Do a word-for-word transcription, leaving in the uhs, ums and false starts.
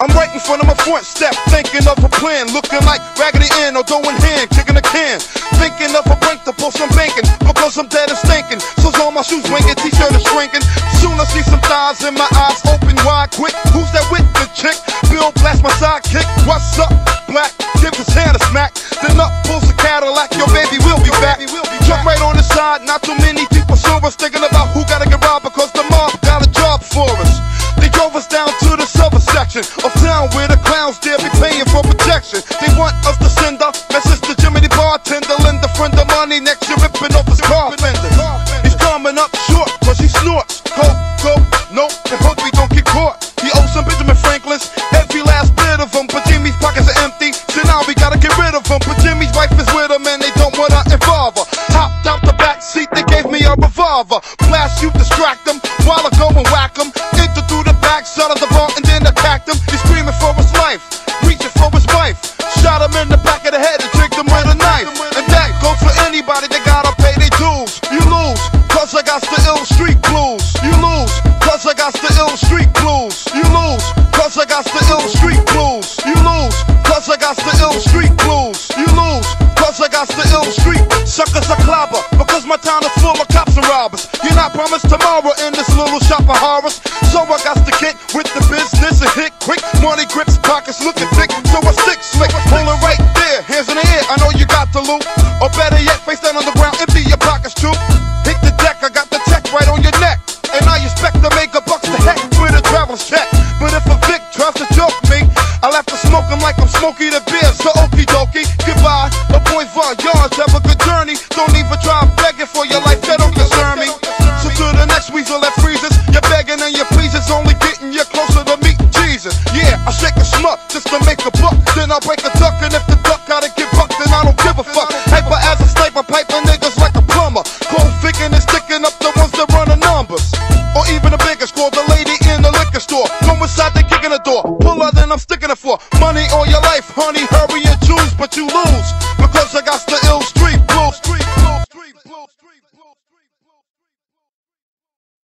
I'm right in front of my front step, thinking of a plan, looking like Raggedy Ann or doing hand, kicking a can. Thinking of a prank to pull some banking, because I'm dead and stinking. So's all my shoes winking, t-shirt is shrinking. Soon I see some thighs in my eyes open wide quick. Who's that with the chick? Bill blast my sidekick. What's up, Black? Give his hand a smack. Then up pulls the Cadillac, your baby will be back. Jump right on the side, not too many people saw us, thinking about who gotta get robbed because the mob got a job for us. They drove us down to the silver section of town where the clowns dare be paying for protection. They want us to send up my sister Jimmy the bartender, lend a friend of money next year ripping off his car fenders. He's coming up short cause he snorts coke, coke, nope, and hope he don't get caught. He owes some Benjamin Franklin's, every last bit of them, but Jimmy's pockets are empty, so now we gotta get rid of him. But Jimmy's wife is with him and they don't wanna involve her. Hopped out the back seat, they gave me a revolver. Blast you, distract them, while I go and whack them. Enter through the back side of the bar and then attacked him. He's screaming for his life, reaching for his wife. Shot him in the back of the head and tricked him with a knife. And that goes for anybody that gotta pay their dues. You lose, cause I got the ill street blues. You lose, cause I got the ill street blues. You lose, cause I got the ill street blues. You lose, cause I got the ill street blues. You lose, cause I got the ill street. Suckers are clobber, because my town is full of cops and robbers. You're not promised tomorrow in this little shop of horrors. So I got to get with the business and hit quick. Money grips, pockets looking thick, so I stick slick. Pulling right there, hands in the air, I know you got the loot. Or better yet, face down on the ground, empty your pockets too. Hit the deck, I got the tech right on your neck. And I expect to make a bucks to heck with a traveler's check. But if a Vic tries to joke me, I'll have to smoke him like I'm Smokey the Bear. So okie dokie, goodbye, a point for yards, have a good journey. Don't even try begging for your life, that don't concern me. So to the next weasel that freezes, you're begging and your pleases, only getting you closer to meeting Jesus. Yeah, I shake a schmuck just to make a buck, then I'll break a duck, and if the duck gotta get bucked, then I don't give a fuck. Hyper as a sniper, piping niggas like a plumber. Cold thinking and sticking up the ones that run the numbers. Or even the biggest, call the lady in the liquor store. Come inside, they kicking the door. Pull her, then I'm sticking it for money all your life, honey. Hurry and choose, but you lose because I got the ill street.